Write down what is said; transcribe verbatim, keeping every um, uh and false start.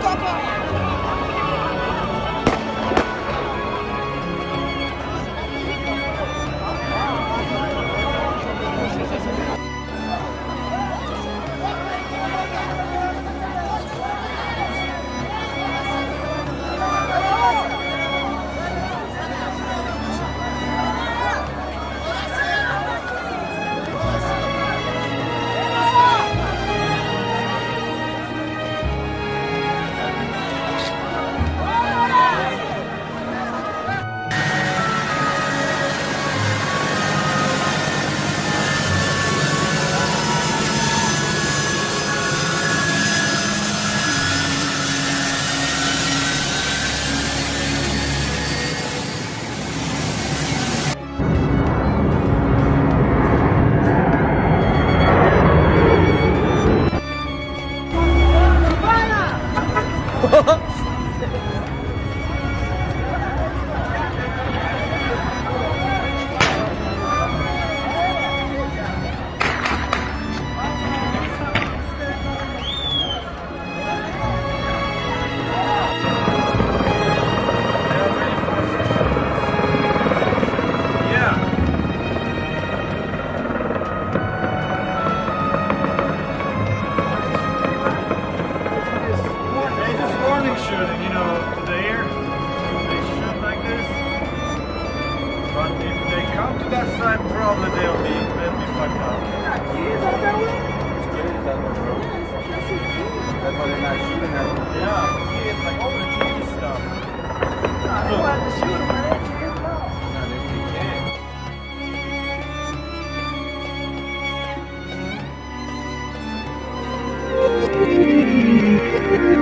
Shooting, you know, to the air, they shoot like this. But if they come to that side, probably they'll be, they'll be fucked up. It's good, that's why they're not shooting at them. Yeah, kids, like all the kids stuff. I don't have to shoot them, man. No, they can't.